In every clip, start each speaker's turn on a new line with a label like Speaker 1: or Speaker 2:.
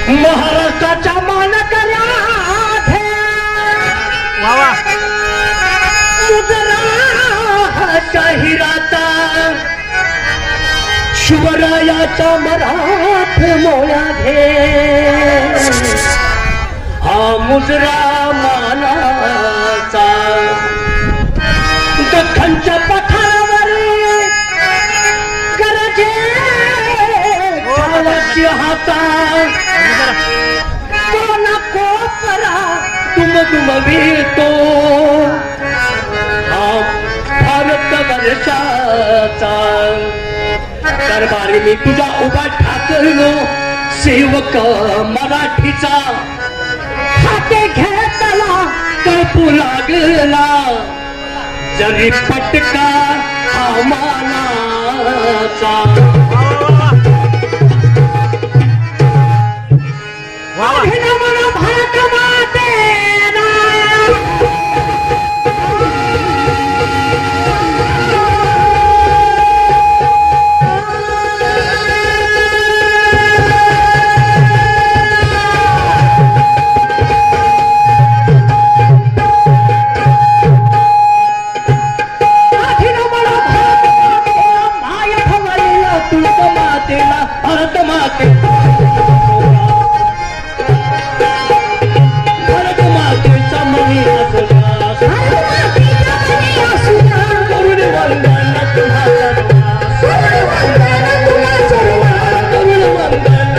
Speaker 1: महाराष्ट्राच्या मानकऱ्या मुजराच्या हिराचा शिवरायाच्या मराठ मोळ्या घे हा मुजरा मानाचा दख्खनच्या पठारावर गरजे गावाची हाता कोणा कोपरा तुम दुमवितो हा भारत वर्षाचा दरबारी मी तुझा उभा ठाकरलो सेवक मराठीचा हाते घेतला कळपू लागला जरी पटका आमानाचा भारत मातेला भारत माते भारत मातेचा मनी असला करुण वंदन तुम्हाला करुण वंदन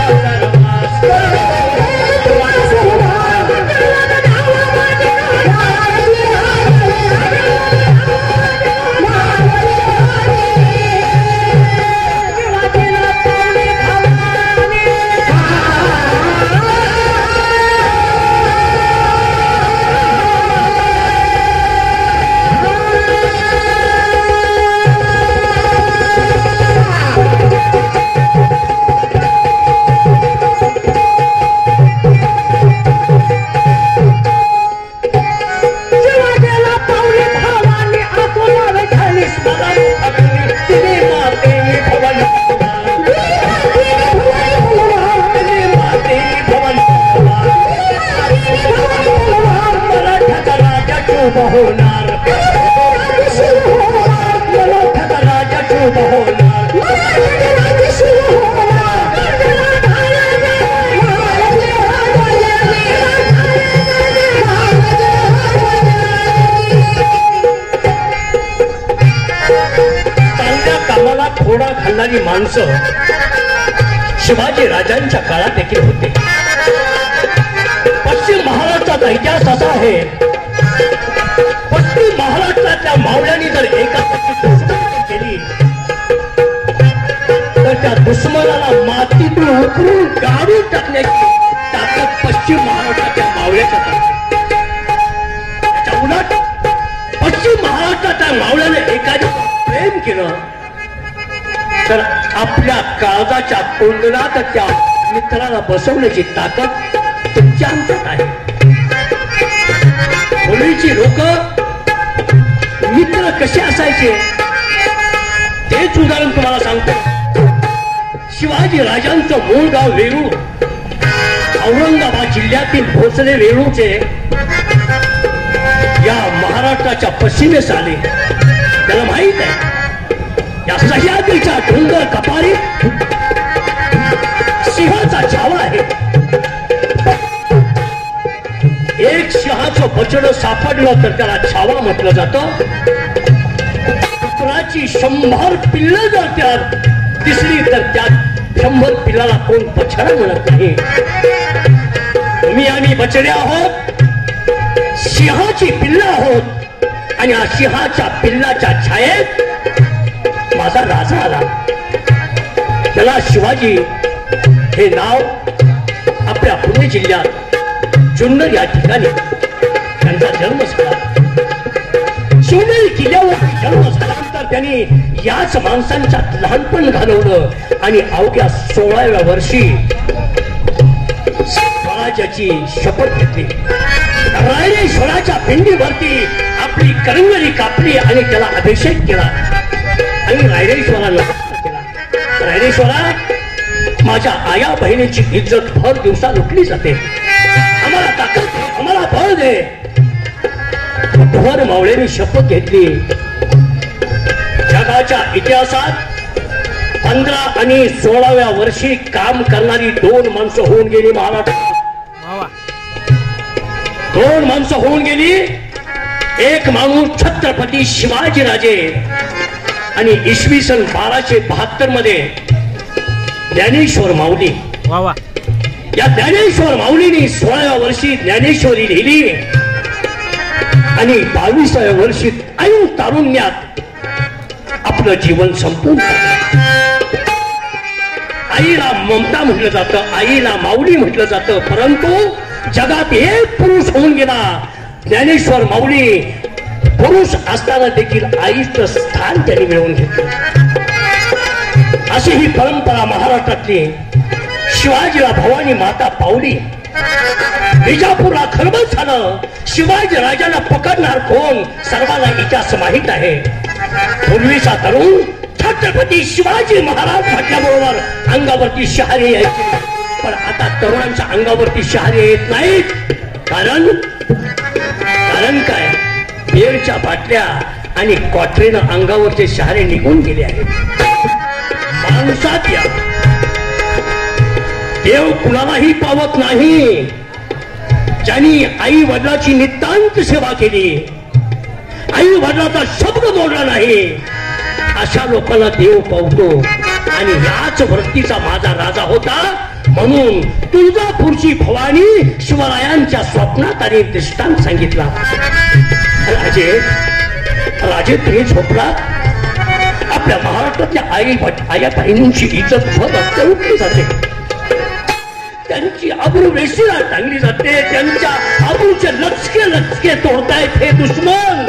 Speaker 1: होणार चांगल्या कामाला थोडा घालणारी माणसं शिवाजी राजांच्या काळात देखील होते. पश्चिम महाराष्ट्राचा इतिहास असा आहे, पश्चिम महाराष्ट्रातल्या मावळ्यांनी जर एकाची दुश्मनी केली तर त्या दुश्मनाला मातीतून उकरून गाडून टाकण्याची ताकद पश्चिम महाराष्ट्राच्या मावळ्याच्या त्याच्या उलट पश्चिम महाराष्ट्राच्या मावळ्याने एखाद्या प्रेम केलं तर आपल्या काळजाच्या कुंडलात त्या मित्राला बसवण्याची ताकद तुमच्या आमच्यात आहे. पूर्वीची लोक मित्र कसे असायचे तेच उदाहरण तुम्हाला सांगतो. शिवाजी राजांचं मूळ गाव वेरूळ, औरंगाबाद जिल्ह्यातील भोसले वेरूळचे या महाराष्ट्राच्या पश्चिमेस आले. त्याला माहित आहे या सह्याद्रीच्या डोंगर कपारी सिंहाचा छावा आहे. एक सिंहाचं बछडं सापडलं तर त्याला छावा म्हटलं जातं. कुत्राची 100 पिल्लं जर त्यात दिसली तर त्यात 100 पिल्लाला कोण बछडा म्हणत नाही. तुम्ही आम्ही बछडे आहोत, सिंहाची पिल्लं आहोत आणि या सिंहाच्या पिल्लाच्या छायेत माझा राजा आला. त्याला शिवाजी हे नाव आपल्या पुणे जिल्ह्यात जुन्नर या ठिकाणी त्यांचा जन्म झाला. शिवनेरी किल्ल्यावर जन्म झाल्यानंतर त्यांनी याच माणसांच्यात लहानपण घालवलं आणि अवघ्या 16व्या वर्षी स्वराज्याची शपथ घेतली. रायरेश्वराच्या पिंडीवरती आपली करंगळी कापली आणि त्याला अभिषेक केला आणि रायरेश्वराला नमस्कार केला. रायरेश्वरा माझ्या आया बहिणीची इज्जत भर दिवसा लुटली जाते. आम्हाला ताकद दे, आम्हाला बळ दे. भर मावळेने शपथ घेतली. जगाच्या इतिहासात 15 आणि 16व्या वर्षी काम करणारी 2 माणसं होऊन गेली महाराष्ट्रात. 2 माणसं होऊन गेली. एक माणूस छत्रपती शिवाजीराजे आणि इसवी सन 1272 मध्ये ज्ञानेश्वर माऊली. या ज्ञानेश्वर माऊलीने 16व्या वर्षी ज्ञानेश्वरी लिहिली आणि 22व्या वर्षी ऐन तारुण्यात आपलं जीवन संपून टाकलं. आईला ममता म्हटलं जातं, आईला माऊली म्हटलं जातं, परंतु जगात एक पुरुष होऊन गेला ज्ञानेश्वर माऊली. पुरुष असताना देखील आईचं स्थान त्यांनी मिळवून घेतलं. अशी ही परंपरा महाराष्ट्रातली. शिवाजीला भवानी माता पावली. विजापूरला खरबत झालं. शिवाजी राजाला पकडणार कोण सर्वांना इतिहास माहित आहे. पूर्वीचा तरुण छत्रपती शिवाजी महाराज म्हटल्याबरोबर अंगावरती शहारे यायचे, पण आता तरुणांच्या अंगावरती शहारे येत नाहीत. कारण काय? बिअरच्या बाटल्या आणि क्वार्टरीनं अंगावरचे शहारे निघून गेले आहेत. माणसात या देव कुणालाही पावत नाही. ज्यांनी आई वडिलाची नितांत सेवा केली, आई वडिलाचा शब्द मोडला नाही, अशा लोकांना देव पावतो. आणि याच वृत्तीचा माझा राजा होता. म्हणून तुळजापूरची भवानी शिवरायांच्या स्वप्नात आणि दृष्टांत सांगितला. राजे तुम्ही झोपला. आपल्या महाराष्ट्रातल्या आया बहिणींची इज्जत भर असते उठली जाते. त्यांची आबरू वेशीला टांगली जाते. त्यांच्या आबरूचे लचके तोडतायत हे दुश्मन.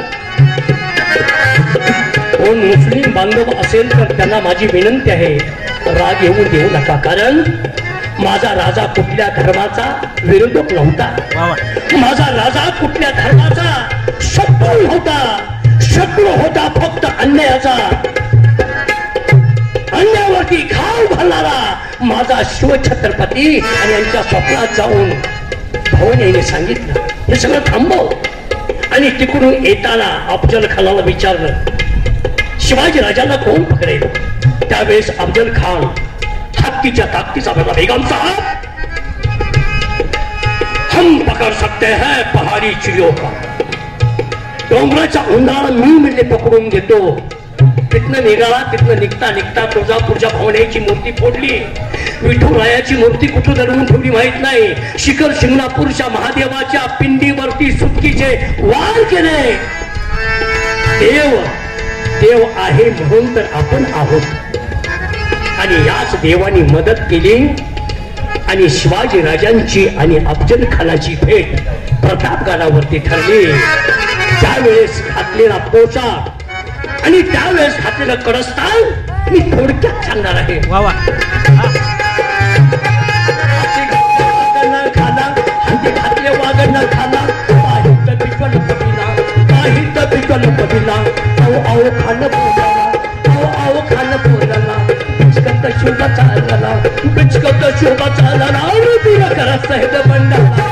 Speaker 1: कोण मुस्लिम बांधव असेल तर त्यांना माझी विनंती आहे, राग येऊ देऊ नका. कारण माझा राजा कुठल्या धर्माचा विरोधक नव्हता. माझा राजा कुठल्या धर्माचा शत्रू होता फक्त अन्यायाचा. अन्यायावरती घाव घालणारा माझा शिवछत्रपती. आणि यांच्या स्वप्नात जाऊन भवानीने सांगितलं हे सगळं थांबव. आणि तिकडून येताना अफजल खानाला विचारलं शिवाजी राजांना कोण पकडेल. त्यावेळेस अफजल खान हत्तीच्या ताकदीचा बदला, बेगम साहब हम पकड़ सकते हैं पहाड़ी चिड़ियों का. डोंगराच्या उंडाळा मी म्हणजे पकडून घेतो. तिथनं निघाला. तिथनं निघता तुळजापूरच्या भवानीची मूर्ती फोडली. विठुरायाची मूर्ती कुठं दडवून ठेवली माहित नाही. शिखर शिंगणापूरच्या महादेवाच्या पिंडीवरती सुटकीचे वार केले. देव आहे म्हणून तर आपण आहोत. आणि याच देवानी मदत केली. आणि शिवाजी राजांची आणि अफजल खानाची भेट प्रतापगडावरती ठरली. त्यावेळेस घातलेला पोशाख आणि त्यावेळेस घातलेलं कडस्थान मी थोडक्यात सांगणार आहे. हाती घातले वागणं खाला पाहिलं पिकल पबिला आओ खाणं पोराला बिचकत शोभा चालला तुला करा सहेद बंडाला.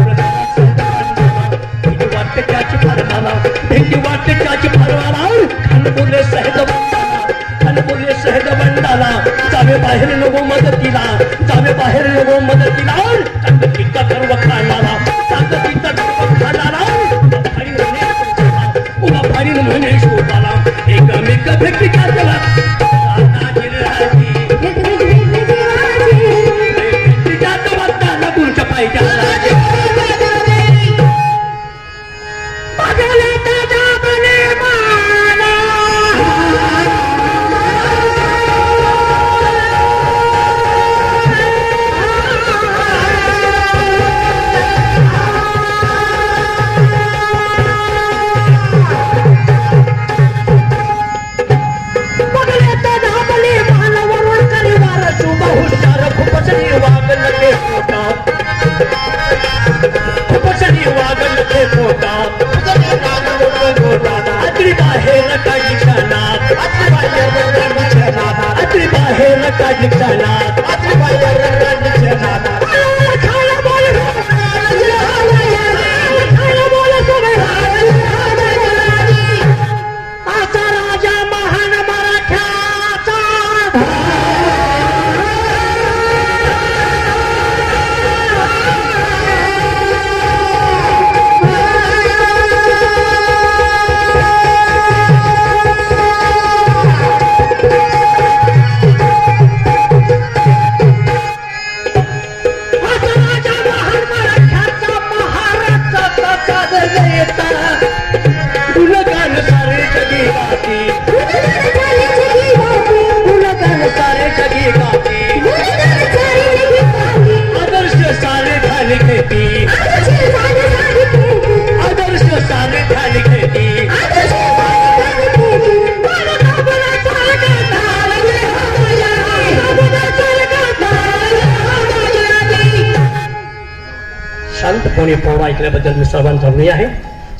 Speaker 1: वाटते त्याची फरमाला भेंडी वाटते त्याची फरमाला. खान बोलले सहेद बंडाला जावे बाहेर नको मदतीला ताकदीचा गर्व खाणारा उभा फाडीन म्हणे शोभाला. एकमेक भेटी काढला पुढच्या पाहिजे शांतपणे पोवाडा ऐकल्याबद्दल मी सर्वांचा ऋणी आहे.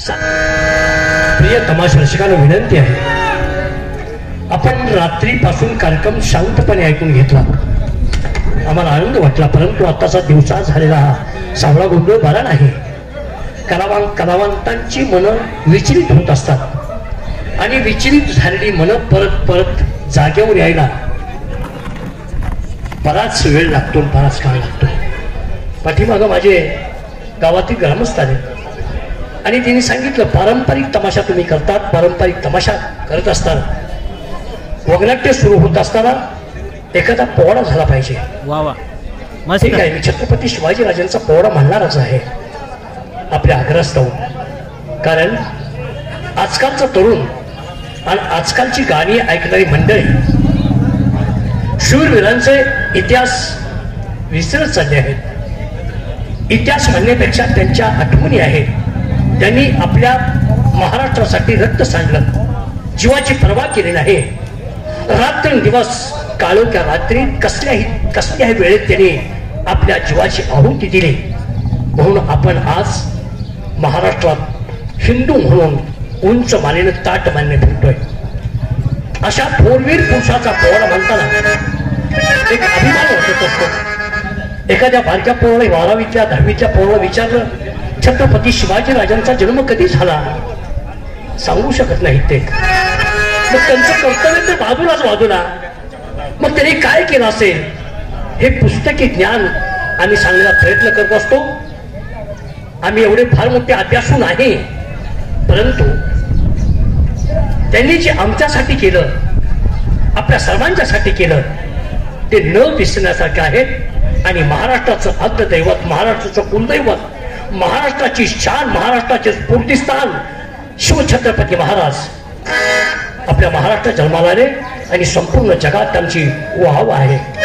Speaker 1: प्रिय तमाशा रसिकांना विनंती आहे, आपण रात्रीपासून कार्यक्रम शांतपणे ऐकून घेतला, आम्हाला आनंद वाटला. परंतु आताचा दिवसा झालेला हा सावळा गोंधळ बरा नाही. कलावंतांची मनं विचलित होत असतात आणि विचलित झालेली मनं परत परत जागेवर यायला बराच वेळ लागतो, बराच काळ लागतो. पाठीमागं माझे गावातील ग्रामस्थ आले आणि त्यांनी सांगितलं, पारंपरिक तमाशा तुम्ही करतात, पारंपरिक तमाशा करत असताना वगनाट्य सुरू होत असताना एखादा पोवाडा झाला पाहिजे. ठीक आहे, मी छत्रपती शिवाजीराजांचा पोवाडा म्हणणारच आहे आपल्या आग्रहास्तव. कारण आजकालचा तरुण आणि आजकालची गाणी ऐकणारी मंडळी शूरवीरांचे इतिहास विसरत चालले आहेत. इतिहास म्हणण्यापेक्षा त्यांच्या आठवणी आहेत. त्यांनी आपल्या महाराष्ट्रासाठी रक्त सांडलं, जीवाची पर्वा केली नाही. रात्रंदिवस काळोख्या रात्री कसल्याही वेळेत त्यांनी आपल्या जीवाची आहुती दिली. म्हणून आपण आज महाराष्ट्रात हिंदू म्हणून उंच मानेनं ताट मान्य फिरतोय. अशा थोरवीर पुरुषाचा पोवाडा म्हणताना एक अभिमान वाटत असतो. एखाद्या बारक्या पोराला 12वीच्या 10वीच्या पोराला विचारलं, छत्रपती शिवाजीराजांचा जन्म कधी झाला, सांगू शकत नाही ते. मग त्यांचं कर्तव्य तर बाजूला. मग त्यांनी काय केलं असेल हे पुस्तकी ज्ञान आम्ही सांगण्याचा प्रयत्न करत असतो. आम्ही एवढे फार मोठे अभ्यासू नाही, परंतु त्यांनी जे आमच्यासाठी केलं, आपल्या सर्वांच्यासाठी केलं, ते न विसरण्यासारखे आहेत. आणि महाराष्ट्राचं अग्रदैवत, महाराष्ट्राचं कुलदैवत, महाराष्ट्राची शान, महाराष्ट्राचे स्फूर्तिस्थान शिवछत्रपती महाराज आपल्या महाराष्ट्रात जन्माला आले आणि संपूर्ण जगात त्यांची वाह आहे.